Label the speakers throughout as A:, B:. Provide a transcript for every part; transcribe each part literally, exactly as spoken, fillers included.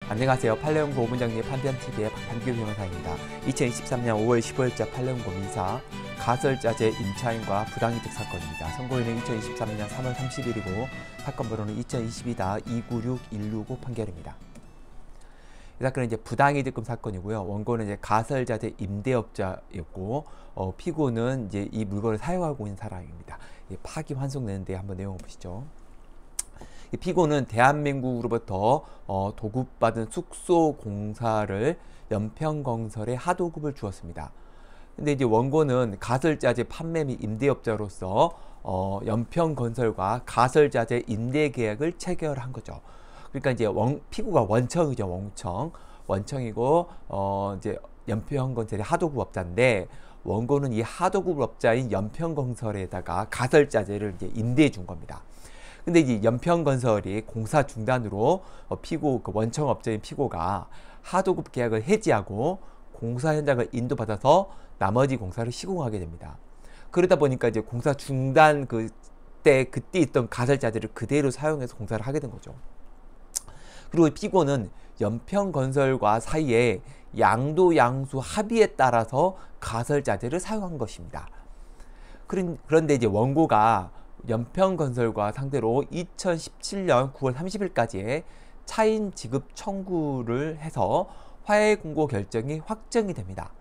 A: 안녕하세요. 팔레온고 오분정리의 판변티비의 박판규 변호사입니다. 이천이십삼년 오월 십오일자 팔레온고 민사 가설자재 임차인과 부당이득 사건입니다. 선고일은 이천이십삼년 삼월 삼십일이고 사건 번호는 이천이십이 이구육일육오 판결입니다. 이 사건은 이제 부당이득금 사건이고요. 원고는 이제 가설자재 임대업자였고 어, 피고는 이제 이 물건을 사용하고 있는 사람입니다. 파기환송되는데 한번 내용을 보시죠. 이 피고는 대한민국으로부터 어, 도급받은 숙소 공사를 연평건설에 하도급을 주었습니다. 근데 이제 원고는 가설자재 판매 및 임대업자로서 어, 연평건설과 가설자재 임대계약을 체결한 거죠. 그러니까 이제 원, 피고가 원청이죠. 원청. 원청이고 어, 이제 연평건설의 하도급업자인데 원고는 이 하도급업자인 연평건설에다가 가설자재를 이제 임대해 준 겁니다. 근데 이제 연평건설이 공사 중단으로 어, 피고 그 원청업자인 피고가 하도급 계약을 해지하고 공사 현장을 인도받아서 나머지 공사를 시공하게 됩니다. 그러다 보니까 이제 공사 중단 그때 그때 있던 가설자재를 그대로 사용해서 공사를 하게 된 거죠. 그리고 피고는 연평건설과 사이에 양도양수 합의에 따라서 가설자재를 사용한 것입니다. 그런데 이제 원고가 연평건설과 상대로 이천십칠년 구월 삼십일까지의 차임 지급 청구를 해서 화해 공고 결정이 확정이 됩니다.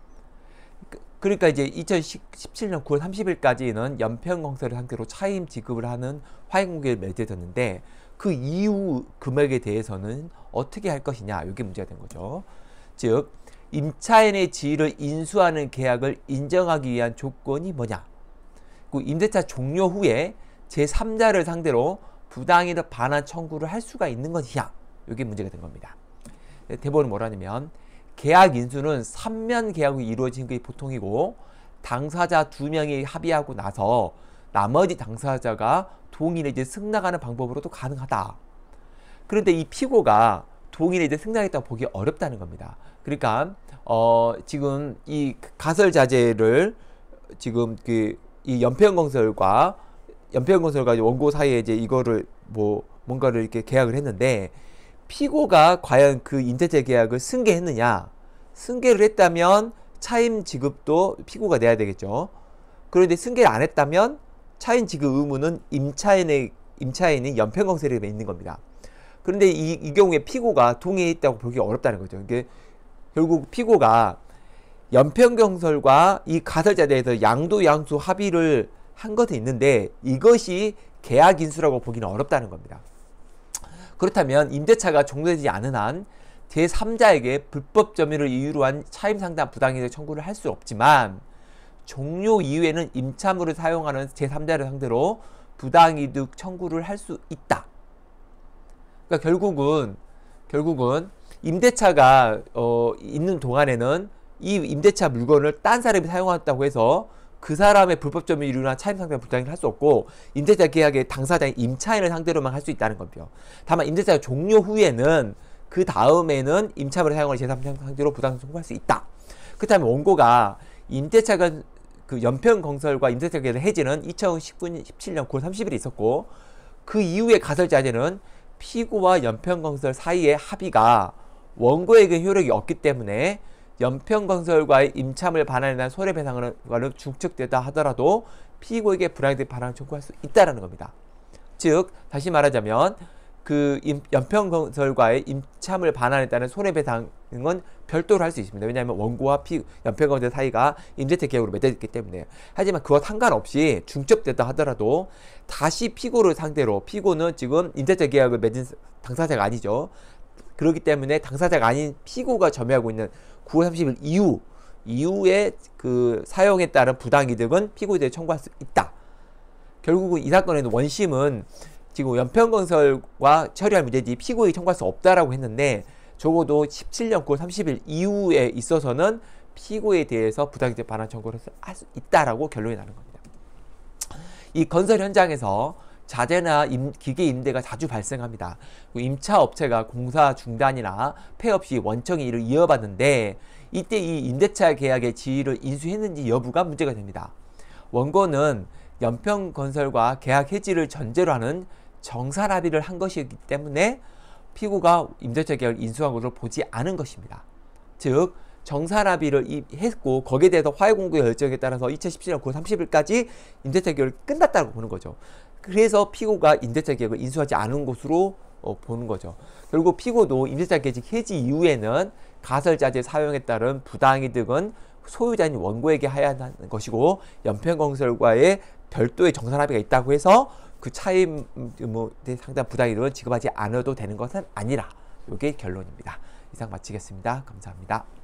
A: 그러니까 이제 이천십칠년 구월 삼십일까지는 연평건설을 상대로 차임 지급을 하는 화해 공고가 맺어졌는데 그 이후 금액에 대해서는 어떻게 할 것이냐, 이게 문제가 된 거죠. 즉 임차인의 지위를 인수하는 계약을 인정하기 위한 조건이 뭐냐, 임대차 종료 후에 제삼자를 상대로 부당이득 반환 청구를 할 수가 있는 것이냐, 이게 문제가 된 겁니다. 대법원은 뭐라냐면 계약 인수는 삼면 계약으로 이루어진 게 보통이고 당사자 두 명이 합의하고 나서 나머지 당사자가 동일에 이제 승낙하는 방법으로도 가능하다. 그런데 이 피고가 동일에 이제 승낙했다고 보기 어렵다는 겁니다. 그러니까 어 지금 이 가설자재를 지금 그 이 연평건설과 연평건설과 원고 사이에 이제 이거를 뭐 뭔가를 이렇게 계약을 했는데 피고가 과연 그 임대차 계약을 승계했느냐? 승계를 했다면 차임 지급도 피고가 내야 되겠죠. 그런데 승계를 안 했다면 차임 지급 의무는 임차인의 임차인인 연평건설에 있는 겁니다. 그런데 이, 이 경우에 피고가 동의했다고 보기 어렵다는 거죠. 이게 결국 피고가 연평건설과 이 가설자재에서 양도양수 합의를 한 것은 있는데 이것이 계약 인수라고 보기는 어렵다는 겁니다. 그렇다면 임대차가 종료되지 않은 한 제삼자에게 불법 점유를 이유로 한 차임 상당 부당이득 청구를 할 수 없지만 종료 이후에는 임차물을 사용하는 제삼자를 상대로 부당이득 청구를 할 수 있다. 그러니까 결국은 결국은 임대차가 어, 있는 동안에는 이 임대차 물건을 딴 사람이 사용했다고 해서 그 사람의 불법 점유를 이루는 차임 상대로 부당이득을 할 수 없고 임대차 계약의 당사자인 임차인을 상대로만 할 수 있다는 겁니다. 다만 임대차 종료 후에는 그 다음에는 임차물을 사용하는 제삼자 상대로 부당이득 청구할 수 있다. 그렇다면 원고가 임대차가 그 연평건설과 임대차 계약의 해지는 이천십칠년 구월 삼십일에 있었고 그 이후에 가설자재는 피고와 연평건설 사이의 합의가 원고에게 효력이 없기 때문에 연평건설과의 임차물 반환에 대한 손해배상을 중첩되다 하더라도 피고에게 불이익 반환을 청구할 수 있다는 겁니다. 즉 다시 말하자면 그 연평건설과의 임차물 반환에 따른 손해배상은 별도로 할 수 있습니다. 왜냐하면 원고와 피, 연평건설 사이가 임대차 계약으로 맺어졌기 때문에. 하지만 그와 상관없이 중첩됐다 하더라도 다시 피고를 상대로, 피고는 지금 임대차 계약을 맺은 당사자가 아니죠. 그렇기 때문에 당사자가 아닌 피고가 점유하고 있는 구월 삼십일 이후 이후에 그 사용에 따른 부당이득은 피고에 대해 청구할 수 있다. 결국은 이 사건에는 원심은 지금 연평건설과 처리할 문제지 피고에게 청구할 수 없다라고 했는데 적어도 십칠년 구월 삼십일 이후에 있어서는 피고에 대해서 부당이득 반환 청구를 할 수 있다라고 결론이 나는 겁니다. 이 건설 현장에서 자재나 임, 기계 임대가 자주 발생합니다. 임차 업체가 공사 중단이나 폐 없이 원청이 이를 이어받는데 이때 이 임대차 계약의 지위를 인수했는지 여부가 문제가 됩니다. 원고는 연평건설과 계약 해지를 전제로 하는 정산 합의를 한 것이기 때문에 피고가 임대차 계약을 인수한 것으로 보지 않은 것입니다. 즉 정산합의를 했고 거기에 대해서 화해공고 결정에 따라서 이천십칠 년 구월 삼십일까지 임대차 계약이 끝났다고 보는 거죠. 그래서 피고가 임대차 계약을 인수하지 않은 것으로 어, 보는 거죠. 결국 피고도 임대차 계약 해지 이후에는 가설자재 사용에 따른 부당이득은 소유자인 원고에게 해야 하는 것이고 연평건설과의 별도의 정산합의가 있다고 해서 그 차이 뭐 상당 부당이득을 지급하지 않아도 되는 것은 아니라 이게 결론입니다. 이상 마치겠습니다. 감사합니다.